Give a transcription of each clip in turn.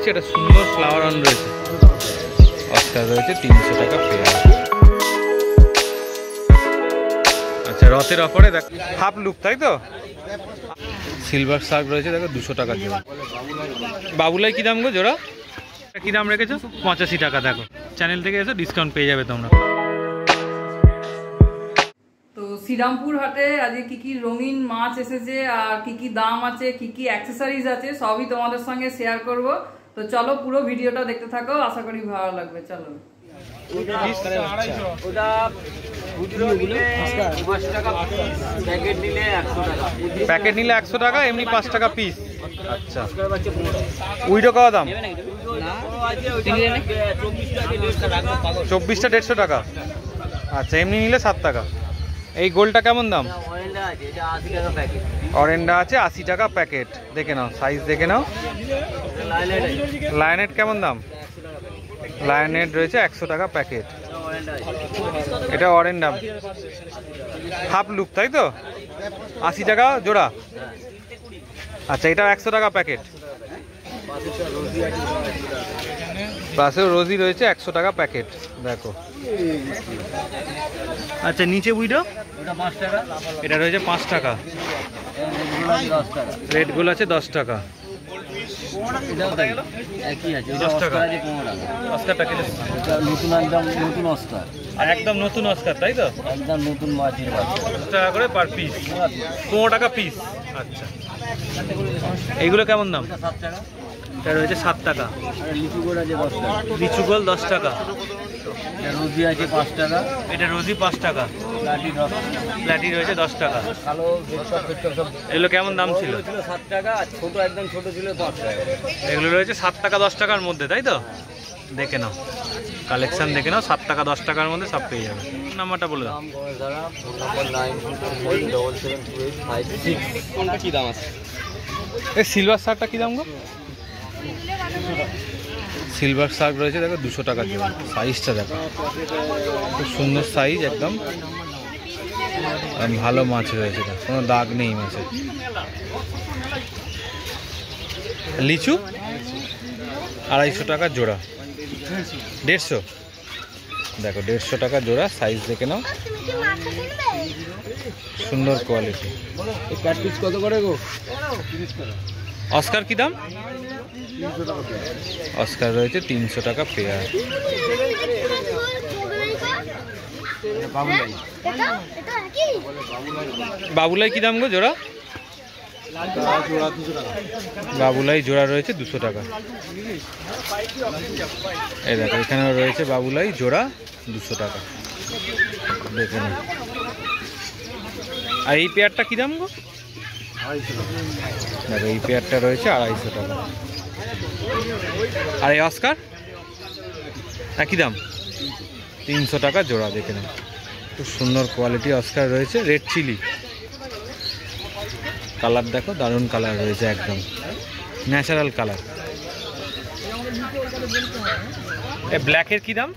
দেখছি একটা সুন্দর ফ্লাওয়ার অন রয়েছে, অস্কার রয়েছে 300 টাকা পেয়ার। আচ্ছা, রথের অফারে দেখ হাফ লুক, তাই তো? সিলভার শার্ক রয়েছে দেখো 200 টাকা জোড়া। বাবুলাই কি দাম গো জোড়া? কি দাম রেখেছো? 85 টাকা। দেখো চ্যানেল থেকে এসে ডিসকাউন্ট পেয়ে যাবে তোমরা। তো শ্রীরামপুর হাটে আজকে কি কি রঙিন মাছ এসেছে আর কি কি দাম আছে, কি কি অ্যাক্সেসরিজ আছে, সবই তোমাদের সঙ্গে শেয়ার করব। তো চলো পুরো ভিডিওটা দেখতে থাকো, আশা করি ভালো লাগবে। চলো। প্যাকেট নিলে 100 টাকা, এমনি 5 টাকা পিস। আচ্ছা, উইডো কত দাম? 24টা 150 টাকা। আচ্ছা, এমনি নিলে 7 টাকা। এই গোলটা কেমন দাম? অরেন্ডা আছে 80 টাকা প্যাকেট। দেখে নাও, সাইজ দেখে নাও। লায়নেট কেমন দাম? লায়নেট রয়েছে 100 টাকা প্যাকেট। এটা অরেন্ডা হাফ লুক, তাই তো? 80 টাকা জোড়া। আচ্ছা, এটা 100 টাকা প্যাকেট। পাশেও রোজি রয়েছে 100 টাকা প্যাকেট। দেখো। আচ্ছা, নিচে উইডো এটা রয়েছে 5 টাকা। রেড গোল আছে 10 টাকা। 10 টাকা। অস্কার প্যাকেট একদম নতুন অস্কার, তাই তো? একদম নতুন মাছ 10 টাকা করে পার পিস, 15 টাকা পিস। আচ্ছা, এইগুলো কেমন দাম? 7 টাকা। এটা রয়েছে 7 টাকা। লিচু গোল আছে 10 টাকা। লিচু গোল 10 টাকা। রোজি আছে 5 টাকা। এটা রোজি 5 টাকা। প্ল্যাটি রয়েছে 10 টাকা। কালো সব এগুলো কেমন দাম ছিল? 7 টাকা। ছোট একদম ছোট ছিল 10 টাকা। এগুলো রয়েছে 7 টাকা 10 টাকার মধ্যে, তাই তো? দেখে নাও, কালেকশন দেখে নাও। 7 টাকা 10 টাকার মধ্যে সব পেয়ে যাবে। নাম্বারটা বলে দাও। কোনটা কি দাম আছে? এই সিলভার শার্কটা কি দাম গো? সিলভার শার্ক রয়েছে দেখো 200 টাকা জোড়া। সাইজটা দেখো, খুব সুন্দর সাইজ, একদম ভালো মাছ রয়েছে, কোনো দাগ নেই মাছে। লিচু 250 টাকা জোড়া। 150 দেখো, 150 টাকা জোড়া। সাইজ দেখে নাও, সুন্দর কোয়ালিটি। পিস কত করে গো? অস্কার কি দাম? অস্কার রয়েছে 300 টাকা পেয়ার। বাবুলাই কি দাম গো জোড়া? বাবুলাই জোড়া রয়েছে 200 টাকা। এই দেখো, এখানেও রয়েছে বাবুলাই জোড়া 200 টাকা। দেখে নিন। আর এই পেয়ারটা কি দাম গো? দেখো, এই পেয়ারটা রয়েছে 250 টাকা। আর এই অস্কার একই দাম, 300 টাকা জোড়া। দেখে নেন, খুব সুন্দর কোয়ালিটি অস্কার রয়েছে। রেড চিলি কালার দেখো, দারুণ কালার রয়েছে, একদম ন্যাচারাল কালার। এই ব্ল্যাকের কি দাম?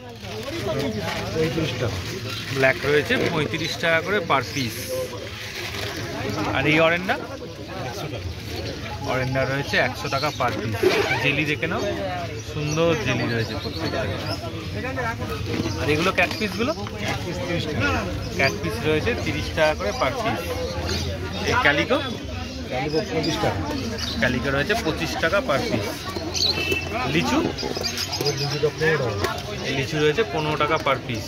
35 টাকা। ব্ল্যাক রয়েছে 35 টাকা করে পার পিস। আর এই অরেন্ডা? অরেন্ডা রয়েছে 100 টাকা পার পিস। জেলি দেখে নাও, সুন্দর জেলি রয়েছে প্রত্যেকটা। আর এগুলো ক্যাটপিসগুলো? ক্যাটপিস রয়েছে 30 টাকা করে পার পিস। এই ক্যালিকো? 25 টাকা। ক্যালিকো রয়েছে 25 টাকা পার পিস। লিচু? লিচু রয়েছে 15 টাকা পার পিস।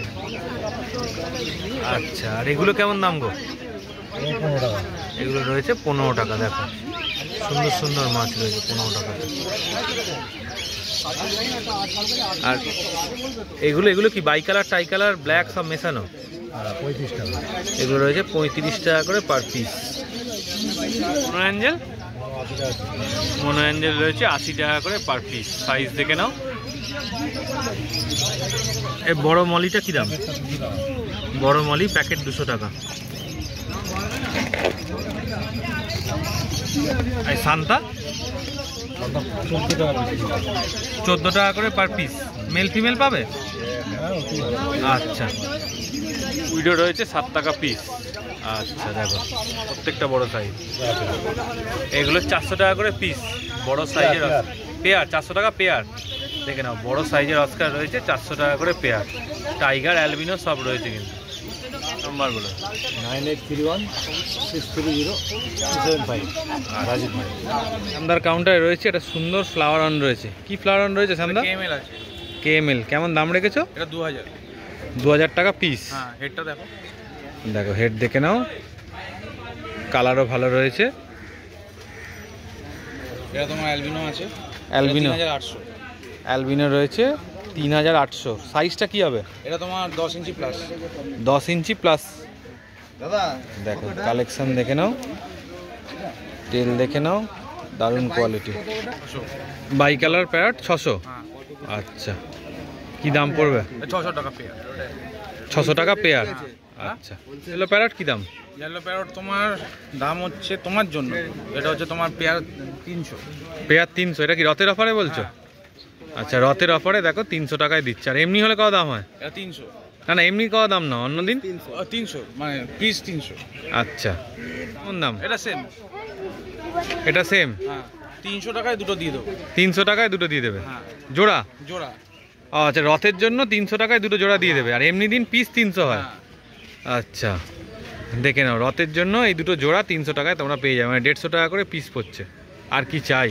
আচ্ছা, আর এগুলো কেমন দাম গো? 15 টাকা। এগুলো রয়েছে 15 টাকা। দেখো, সুন্দর সুন্দর মাছ রয়েছে 15 টাকাতে। আর এগুলো এগুলো কি bicolour, tie colour, black সব মেশানো? 35 টাকা। এগুলো রয়েছে 35 টাকা করে per piece. Mono angel? Mono angel রয়েছে 80 টাকা করে পার পিস। সাইজ দেখে নাও। এই বড় মলিটা কি দাম? বড় মলি প্যাকেট 200 টাকা। এই সান্তা? 14 টাকা করে পার পিস। মেল ফিমেল পাবে? আচ্ছা, উইডো রয়েছে 7 টাকা পিস। আচ্ছা, দেখো প্রত্যেকটা বড় সাইজ। এগুলো 400 টাকা করে পিস, বড় সাইজের। পেয়ার 400 টাকা পেয়ার। দেখে নাও বড় সাইজের অস্কার রয়েছে 400 টাকা করে পেয়ার। টাইগার অ্যালবিনো সব রয়েছে কিন্তু। নম্বরগুলো 983163063075 রাজীব ভাই। শানদার কাউন্টারে রয়েছে একটা সুন্দর ফ্লাওয়ার অন রয়েছে। কি ফ্লাওয়ার অন রয়েছে শানদা? কেএমএল আছে, কেএমএল। কেমন দাম রেখেছো? এটা 2000। 2000 টাকা পিস। হ্যাঁ, হেডটা দেখো। দেখো হেড দেখে নাও, কালারও ভালো রয়েছে। এটা তোমার অ্যালবিনো আছে, অ্যালবিনো 3800। অ্যালবিনো রয়েছে 3800। সাইজটা কি হবে? এটা তোমার 10 ইঞ্চি প্লাস। 10 ইঞ্চি প্লাস। দাদা দেখো কালেকশন দেখে নাও, তেল দেখে নাও, দারুণ কোয়ালিটি। By colour parrot 600। হ্যাঁ, আচ্ছা, কি দাম পড়বে? 600 টাকা পেয়ার। 600 টাকা পেয়ার। আচ্ছা, এলো প্যারট কি দাম? ইয়েলো প্যারট তোমার দাম হচ্ছে তোমার জন্য, এটা হচ্ছে তোমার পেয়ার 300। পেয়ার 300। এটা কি রথের অফারে বলছো? আচ্ছা, রথের অফারে দেখো 300 টাকায় দিচ্ছে। আর এমনি হলে কত দাম হয়? এটা 300। না না, এমনি কত দাম না অন্যদিন? 300 মানে পিস 300। আচ্ছা, কেমন দাম? এটা সেম। এটা সেম। হ্যাঁ, 300 টাকায় দুটো দিয়ে দেবো। 300 টাকায় দুটো দিয়ে দেবে হ্যাঁ, জোড়া? জোড়া। আচ্ছা, রথের জন্য 300 টাকায় দুটো জোড়া দিয়ে দেবে। আর এমনি দিন পিস 300 হয়। হ্যাঁ, আচ্ছা, দেখে নাও, রথের জন্য এই দুটো জোড়া 300 টাকায় তোমরা পেয়ে যাবে, মানে 150 টাকা করে পিস পড়ছে। আর কি চাই?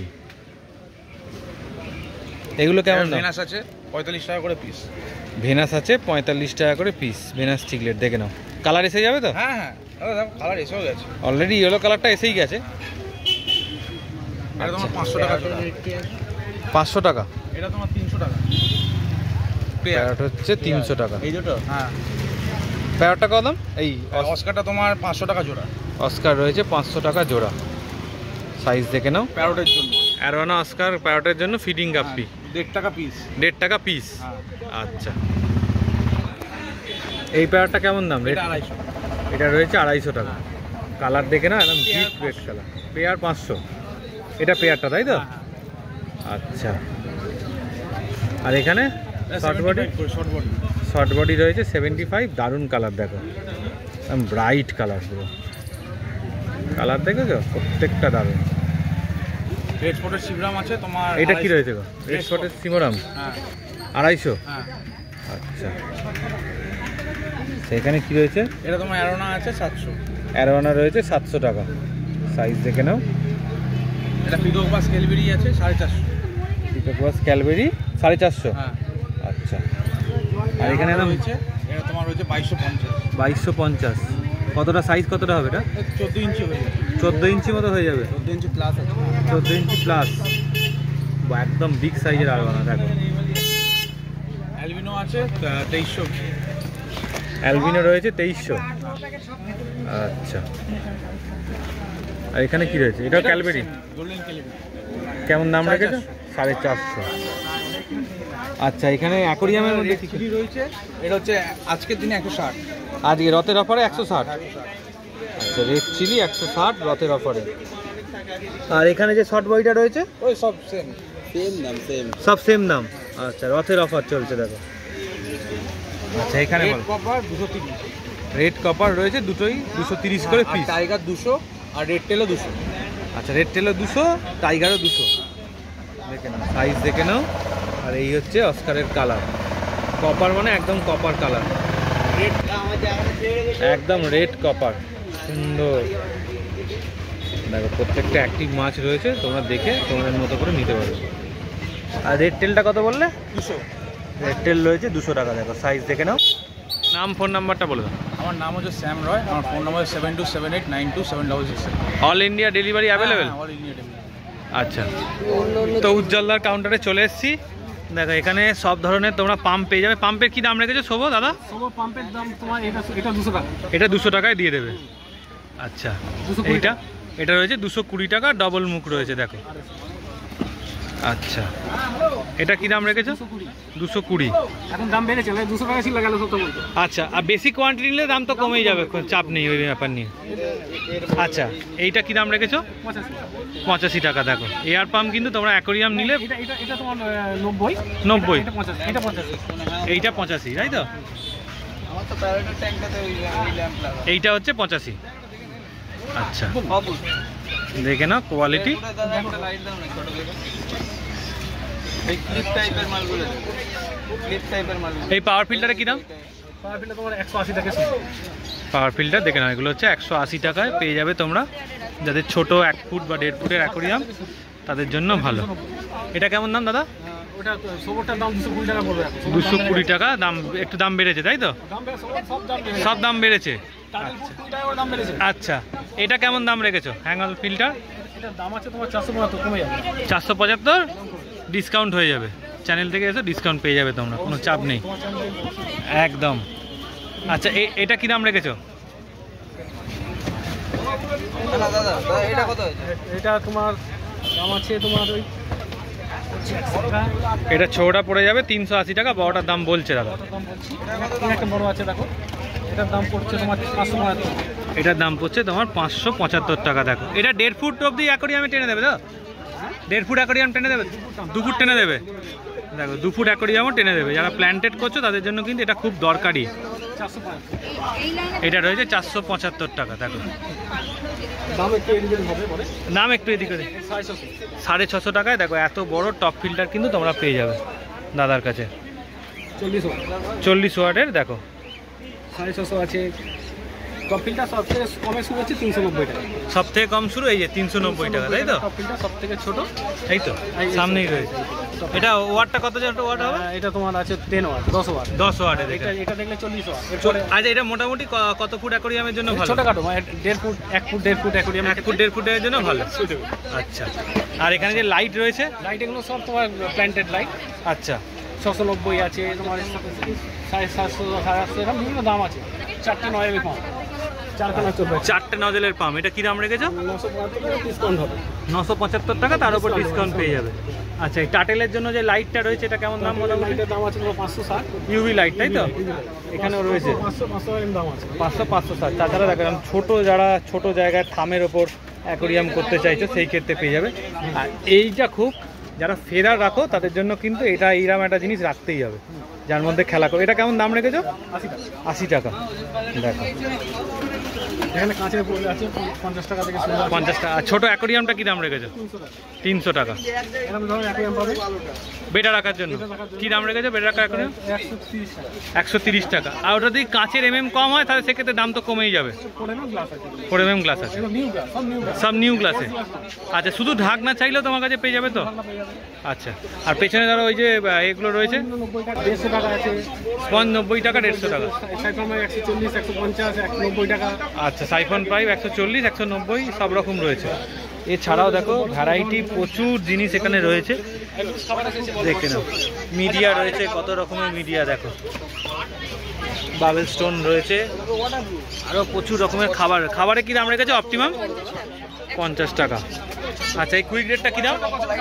এগুলো কেমন দাম? ভেনাস আছে 45 টাকা করে পিস। ভেনাস আছে 45 টাকা করে পিস। ভেনাস চিকলেট দেখে নাও, কালার এসে যাবে তো? হ্যাঁ হ্যাঁ, দাদা দেখো কালার এসেও গেছে। অলরেডি ইয়েলো কালারটা এসেই গেছে। এটা তোমার 500 টাকা জোড়া। 500 টাকা। এটা তোমার 300 টাকা পেয়ার। প্যারট হচ্ছে 300 টাকা। এই দুটো? হ্যাঁ। প্যারটটা কত দাম? এই অস্কারটা তোমার 500 টাকা জোড়া। অস্কার রয়েছে 500 টাকা জোড়া। সাইজ দেখে নাও। প্যারটের জন্য অ্যারোনা অস্কার প্যারটের জন্য ফিডিং গাপ্পি। 1.5 টাকা পিস। 1.5 টাকা পিস। হ্যাঁ, আচ্ছা, এই প্যারটটা কেমন দাম? এটা 250। এটা রয়েছে 250 টাকা। কালার দেখে না, একদম ডিপ রেড কালার। পেয়ার 500। এটা পেয়ারটা তাই তো? আচ্ছা, আর এখানে short body? Short body. Short body রয়েছে 75। দারুণ কালার দেখো, একদম ব্রাইট কালার পুরো। কালার দেখেছো? প্রত্যেকটা দারুণ। রেড স্পটের সিগ্রাম আছে তোমার। এটা কি রয়েছে গো? রেড স্পটের সিমোরাম হ্যাঁ 250। হ্যাঁ। আচ্ছা, সেখানে কি রয়েছে? এটা তোমার অ্যারোনা আছে 700। অ্যারোয়ানা রয়েছে 700 টাকা। সাইজ দেখে নাও। এটা পিকক বা স্কেলবেরি আছে 450। পিকোয়াস ক্যালবেরি 450। হ্যাঁ। আচ্ছা, আর এখানে না রয়েছে, এটা তোমার রয়েছে 2250। 2250। কতটা সাইজ কতটা হবে এটা? 14 ইঞ্চি হয়ে যাবে। 14 ইঞ্চি মতো হয়ে যাবে। 14 ইঞ্চি প্লাস আছে। 14 ইঞ্চি প্লাস। একদম বিগ সাইজের আরবানা দেখো। অ্যালবিনো আছে 2300। অ্যালবিনো রয়েছে 2300। আচ্ছা, আর এখানে কি রয়েছে? এটাও ক্যালবেরি। গোল্ডেন ক্যালবেরি। কেমন দাম রেখেছো? 450। আচ্ছা, এখানে অ্যাকোরিয়ামের মধ্যে কি চিলি রয়েছে, এটা হচ্ছে আজকের দিনে 160। আজকে রথের অফারে 160। আচ্ছা, রেড চিলি 160 রথের অফারে। আর এখানে যে শর্ট বডিটা রয়েছে ওই সব সেম দাম, সেম। সব সেম দাম। আচ্ছা, রথের অফার চলছে দেখো। আচ্ছা, এখানে রেড কপার 230। রেড কপার রয়েছে দুটোই 230 করে পিস। টাইগার 200 আর রেড টেলও 200। আচ্ছা, রেড টেলও 200, টাইগারও 200। দেখে নাও, সাইজ দেখে নাও। আর এই হচ্ছে অস্কারের কালার। কপার মানে একদম কপার কালার, একদম রেড কপার। সুন্দর দেখো, প্রত্যেকটা অ্যাক্টিভ মাছ রয়েছে। তোমরা দেখে তোমাদের মতো করে নিতে পারবে। আর রেড টেলটা কত বললে? 200। রেড টেল রয়েছে 200 টাকা। দেখো সাইজ দেখে নাও। নাম, ফোন নাম্বারটা বলে দাও। আমার নাম হচ্ছে শ্যাম রয়। আমার phone number 7278927666। All India delivery available? All India delivery. আচ্ছা, তো উজ্জ্বলদার কাউন্টারে চলে এসেছি। দেখো, এখানে সব ধরনের তোমরা পাম্প পেয়ে যাবে। পাম্পের কি দাম রেখেছো শোভো দাদা? সব পাম্পের দাম তোমার এটা 200 টাকা। এটা 200 টাকায় দিয়ে দেবে। আচ্ছা, এইটা এটা রয়েছে 220 টাকা। ডবল মুখ রয়েছে দেখো। আচ্ছা, এটা কি দাম রেখেছো? 220। এখন দাম বেড়েছে, 200 টাকা ছিল গেল সব বলতে। আচ্ছা, আর বেশি কোয়ান্টিটি নিলে দাম তো কমেই যাবে, চাপ নেই ওই ব্যাপার নিয়ে। আচ্ছা, এইটা কি দাম রেখেছো? 85 টাকা। দেখো, এয়ার পাম্প কিন্তু তোমরা অ্যাকোরিয়াম নিলে এটা তোমার 90। 90। এটা 85। এটা 85। এইটা 85 তাই তো? আমার তো প্যারাডাইস ট্যাঙ্কটাতে ওই ল্যাম্প লাগা। এইটা হচ্ছে 85। আচ্ছা, দেখে নাও কোয়ালিটি। এই ক্লিপ টাইপের মালগুলো, ক্লিপ টাইপের মাল। এই পাওয়ার ফিল্টারে কী দাম? পাওয়ার ফিল্টার তোমার 180 টাকা। পাওয়ার ফিল্টার দেখে নাও, এগুলো হচ্ছে 180 টাকায় পেয়ে যাবে তোমরা। যাদের ছোট 1 ফুট বা 1.5 ফুটের অ্যাকোরিয়াম তাদের জন্য ভালো। এটা কেমন দাম দাদা? ওটা সবটার দাম 220 টাকা পড়বে। 220 টাকা দাম, একটু দাম বেড়েছে তাই তো? সব দাম বেড়েছে। আচ্ছা, এটা কেমন দাম রেখেছো হ্যাঙ্গল ফিল্টার? এটার দাম আছে তোমার 475, কমে যাবে 475, ডিসকাউন্ট হয়ে যাবে। চ্যানেল থেকে এসে ডিসকাউন্ট পেয়ে যাবে তোমরা, কোনো চাপ নেই একদম। আচ্ছা, এটা কি দাম রেখেছো? এটা কত? এটা তোমার দাম আছে তোমার ওই এটা ছোটটা পড়ে যাবে 380 টাকা, বড়টার দাম বলছে দাদা। দাম বলছি। একটা বড় আছে দেখো, এটার দাম পড়ছে তোমার 575। এটার দাম পড়ছে তোমার 575 টাকা। দেখো, এটা 1.5 ফুট অবধি অ্যাকোরিয়ামে টেনে দেবে তো? 1.5 ফুট অ্যাকোরিয়াম টেনে দেবে, 2 ফুট টেনে দেবে। দেখো 2 ফুট অ্যাকোরিয়ামও টেনে দেবে। যারা প্ল্যান্টেড করছো তাদের জন্য কিন্তু এটা খুব দরকারি। এটা রয়েছে 475 টাকা। দেখো দাম একটু এদিকে হবে পরে, নাম একটু এদিকে 650 টাকায়। দেখো এত বড় টপ ফিল্টার কিন্তু তোমরা পেয়ে যাবে দাদার কাছে। 40 ওয়াটের। দেখো 650 আছে। টপ ফিল্টার সবথেকে কমে শুরু হচ্ছে 390 টাকা। সব থেকে কম শুরু এই যে 390 টাকা, তাই তো? টপ ফিল্টার সব থেকে ছোট এই তো সামনেই রয়েছে। এটা ওয়াটটা কত ওয়াট হবে? এটা তোমার আছে 10 ওয়াট, 10 ওয়াট। 10 ওয়াটের। এটা দেখলে 40 ওয়াট। আচ্ছা, এটা মোটামুটি কত ফুট অ্যাকোরিয়ামের জন্য ভালো? ছোটখাটো মানে 1.5 foot, 1 foot 1.5 foot aquarium, 1 foot 1.5 ফুটের জন্য ভালো। আচ্ছা, আর এখানে যে লাইট রয়েছে, লাইট এগুলো সব তোমার প্ল্যান্টেড লাইট। আচ্ছা 690 আছে তোমার, 750, 850 এরকম বিভিন্ন দাম আছে। 4টে নয়েল পাম্প, 4টে নজলের পাম্প। এটা কি দাম রেখেছো? 975 ডিসকাউন্ট হবে। 975 টাকা, তার উপর ডিসকাউন্ট পেয়ে যাবে। আচ্ছা, এই টাটেলের জন্য যে লাইটটা রয়েছে এটা কেমন দাম? লাইটের দাম আছে 560। ইউভি লাইট, তাই তো? এখানেও রয়েছে 500 এর দাম আছে। 560। তাছাড়া দেখলাম যারা ছোট জায়গায় থামের ওপর অ্যাকোরিয়াম করতে চাইছো সেই ক্ষেত্রে পেয়ে যাবে। আর এইটা খুব, যারা ফেরার রাখো তাদের জন্য কিন্তু এটা এইরকম একটা জিনিস রাখতেই হবে যার মধ্যে খেলা করো। এটা কেমন দাম রেখেছো? 80 টাকা। দেখো এখানে কাঁচের পড়ে আছে 50 টাকা থেকে শুরু। 50 টাকা। আর ছোট অ্যাকোরিয়ামটা কি দাম রেখেছো? 300 টাকা। এরকম ধরনের অ্যাকোরিয়াম পাবে বেটা রাখার জন্য কি দাম রেখেছো? বেটা রাখার অ্যাকোরিয়াম 130 টাকা। 130 টাকা। আর ওটা যদি কাঁচের কম হয় তাহলে সেক্ষেত্রে দাম তো কমেই যাবে। 4mm গ্লাস আছে। 4mm গ্লাস আছে, এগুলো নিউ গ্লাস, সব নিউ গ্লাস। সব নিউ গ্লাসে। আচ্ছা, শুধু ঢাকনা চাইলেও তোমার কাছে পেয়ে যাবে তো? আচ্ছা, আর পেছনে ধরো ওই যে এগুলো রয়েছে 90 টাকা, 150 টাকা আছে। স্পঞ্জ 90 টাকা, 150 টাকা। সাইফন 140, 150, 190 টাকা। আচ্ছা, সাইফন পাইপ 140, 190 সব রকম রয়েছে। এছাড়াও দেখো ভ্যারাইটি প্রচুর জিনিস এখানে রয়েছে, দেখে নাও। মিডিয়া রয়েছে, কত রকমের মিডিয়া দেখো। বাবেল স্টোন রয়েছে, আরও প্রচুর রকমের খাবারে কি দাম রেখেছে? অপটিমাম 50 টাকা। আচ্ছা, এই কুইক রেটটা কি দাম?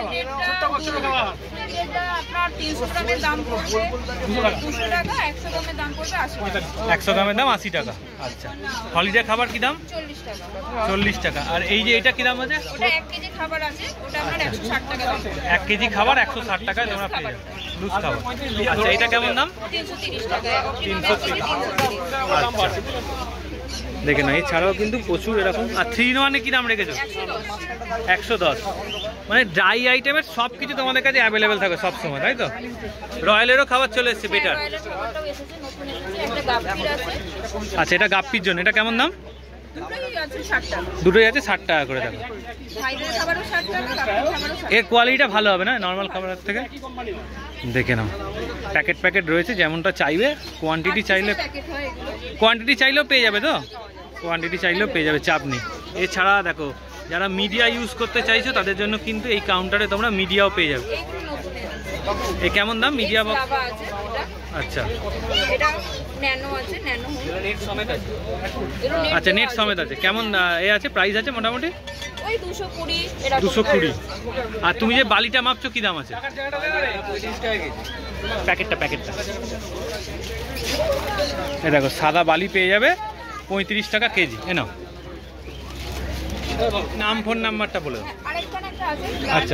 আপনার 300 গ্রামের দাম পড়বে 200 টাকা, 100 গ্রামের দাম পড়বে 80 টাকা। 100 গ্রামের দাম 80 টাকা। আচ্ছা, হলিডে খাবার কি দাম? 40 টাকা। 40 টাকা। আর এই যে এটা কি দাম আছে? ওটা 1 কেজি খাবার আছে, ওটা আপনার 160 টাকা দাম পড়বে। 1 কেজি খাবার 160 টাকায় তোমরা পেয়ে যাবে, লুজ খাবার। আচ্ছা, এটা কেমন দাম? 330 টাকা। 330। আচ্ছা, দেখে না। এছাড়াও কিন্তু প্রচুর এরকম। আর 3-in-1 কি দাম রেখেছো? 110। মানে ড্রাই আইটেমের সব কিছু তোমাদের কাছে অ্যাভেলেবেল থাকে সব সময়, তাই তো? রয়্যালেরও খাবার চলে এসছে, বেটার। রয়্যালের খাবারটাও এসেছে, নতুন এসেছে, একটা গাপ্পির আছে। আচ্ছা, এটা গাপ্পির জন্য। এটা কেমন দাম? দুটোই আছে 60 টাকা। দুটোই আছে 60 টাকা করে। দেখো ভাইদের খাবারও 60 টাকা, গাপ্পির খাবারও 60 এর কোয়ালিটিটা ভালো হবে না নর্মাল খাবারের থেকে? দেখে নাও, প্যাকেট রয়েছে, যেমনটা চাইবে। কোয়ান্টিটি চাইলে, প্যাকেট হয় এগুলো। কোয়ান্টিটি চাইলেও পেয়ে যাবে তো? কোয়ান্টিটি চাইলেও পেয়ে যাবে, চাপ নেই। এছাড়া দেখো, যারা মিডিয়া ইউজ করতে চাইছো তাদের জন্য কিন্তু এই কাউন্টারে তোমরা মিডিয়াও পেয়ে যাবে। এইগুলো নতুন এসেছে। এ কেমন দাম মিডিয়া বক্স? লাভা আছে এটা। আচ্ছা, এটা ন্যানো আছে, ন্যানো হয়। নেট সমেত আছে। এগুলো নেট আচ্ছা, নেট দেওয়া সমেত আছে। কেমন আছে, প্রাইস আছে মোটামুটি? ওই 220 এরকম। 220। আর তুমি যে বালিটা মাপছো কি দাম আছে? প্যাকেটটা এ দেখো, সাদা বালি পেয়ে যাবে 35 টাকা কেজি। এ নাও, নাম ফোন নাম্বারটা বলে দাও। আরেকখানে একটা আছে। আচ্ছা,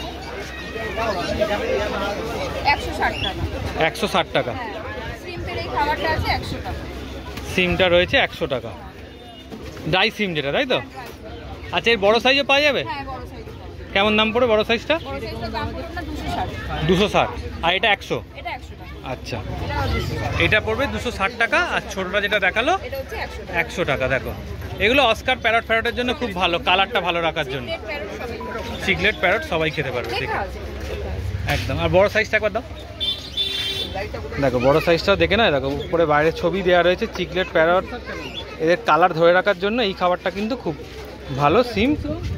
160 টাকা। 160 টাকা। হ্যাঁ, সিম্পল এই খাবারটা আছে 100 টাকা। সিমটা রয়েছে 100 টাকা, ড্রাই সিম যেটা, তাই তো? আচ্ছা, এর বড় সাইজও পাওয়া যাবে? হ্যাঁ, বড় সাইজ। কেমন দাম পড়ে বড় সাইজটা? বড় সাইজটার দাম পড়বে না 260। 260। আর এটা 100? এটা 100 টাকা। আচ্ছা, এটা 260। এটা পড়বে 260 টাকা। আর ছোটটা যেটা দেখালো এটা হচ্ছে 100 টাকা। 100 টাকা। দেখো এগুলো অস্কার প্যারট ফ্যারটের জন্য খুব ভালো, কালারটা ভালো রাখার জন্য। রেড প্যারট সবাই সিগলেট প্যারট সবাই খেতে পারবে লেখা দেখে আছে। একদম। আর বড় সাইজটা একবার দাও। দেখো বড় সাইজটাও দেখে না, দেখো উপরে বাইরে ছবি দেওয়া রয়েছে চিকলেট প্যারট। এদের কালার ধরে রাখার জন্য এই খাবারটা কিন্তু খুব ভালো। সিম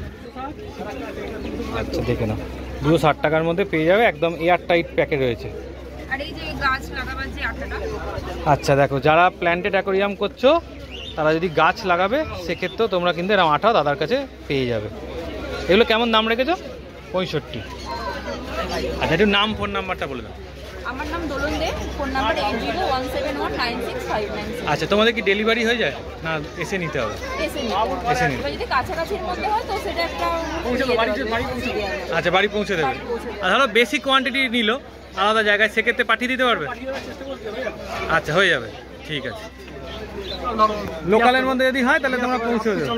আচ্ছা দেখে নাও, 260 টাকার মধ্যে পেয়ে যাবে, একদম এয়ার টাইট প্যাকে রয়েছে। আর এই যে গাছ লাগাবার যে আটাটা, আচ্ছা দেখো, যারা প্ল্যান্টেড অ্যাকোরিয়াম করছো তারা যদি গাছ লাগাবে সেক্ষেত্রেও তোমরা কিন্তু এরকম আঠাও দাদার কাছে পেয়ে যাবে। এগুলো কেমন দাম রেখেছো? 65। আচ্ছা একটু নাম ফোন নাম্বারটা বলে দাও। আমার নাম দোলন দে, ফোন নাম্বার 8017196596। আচ্ছা, তোমাদের কি ডেলিভারি হয়ে যায় না এসে নিতে হবে? এসে নিতে হবে। এসে নিতে। এবার যদি কাছাকাছির মধ্যে হয় তো সেটা একটা আচ্ছা বাড়ি পৌঁছে দেবে। আর ধরো বেশি কোয়ান্টিটি নিল আলাদা জায়গায়, সেক্ষেত্রে পাঠিয়ে দিতে পারবে? আচ্ছা হয়ে যাবে, ঠিক আছে। লোকালের মধ্যে যদি হয় তাহলে তোমরা পৌঁছে দেবে।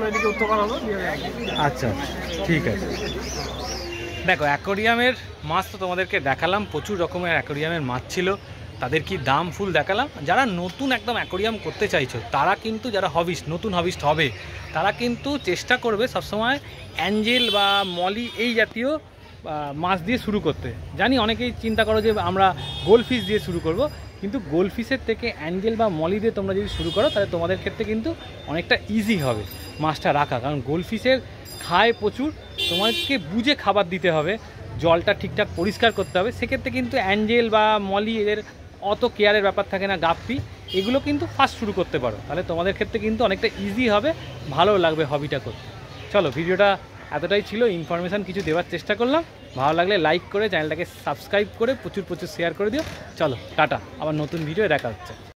আচ্ছা ঠিক আছে। দেখো অ্যাকোরিয়ামের মাছ তো তোমাদেরকে দেখালাম, প্রচুর রকমের অ্যাকোরিয়ামের মাছ ছিল, তাদের কি দাম ফুল দেখালাম। যারা নতুন একদম অ্যাকোরিয়াম করতে চাইছো তারা কিন্তু, যারা হবিস্ট, নতুন হবিস্ট হবে তারা কিন্তু চেষ্টা করবে সবসময় অ্যাঞ্জেল বা মলি এই জাতীয় মাছ দিয়ে শুরু করতে। জানি অনেকেই চিন্তা করো যে আমরা গোল্ডফিশ দিয়ে শুরু করব, কিন্তু গোল্ডফিশের থেকে অ্যাঞ্জেল বা মলি দিয়ে তোমরা যদি শুরু করো তাহলে তোমাদের ক্ষেত্রে কিন্তু অনেকটা ইজি হবে মাছটা রাখা। কারণ গোল্ডফিশের খায় প্রচুর, তোমাকে বুঝে খাবার দিতে হবে, জলটা ঠিকঠাক পরিষ্কার করতে হবে। সেক্ষেত্রে কিন্তু অ্যাঞ্জেল বা মলি এদের অত কেয়ারের ব্যাপার থাকে না, গাপ্পি এগুলো কিন্তু ফার্স্ট শুরু করতে পারো, তাহলে তোমাদের ক্ষেত্রে কিন্তু অনেকটা ইজি হবে, ভালো লাগবে হবিটা করতে। চলো ভিডিওটা এতটাই ছিল, ইনফরমেশান কিছু দেওয়ার চেষ্টা করলাম। ভালো লাগলে লাইক করে চ্যানেলটাকে সাবস্ক্রাইব করে প্রচুর শেয়ার করে দিও। চলো টাটা, আবার নতুন ভিডিও দেখা হচ্ছে।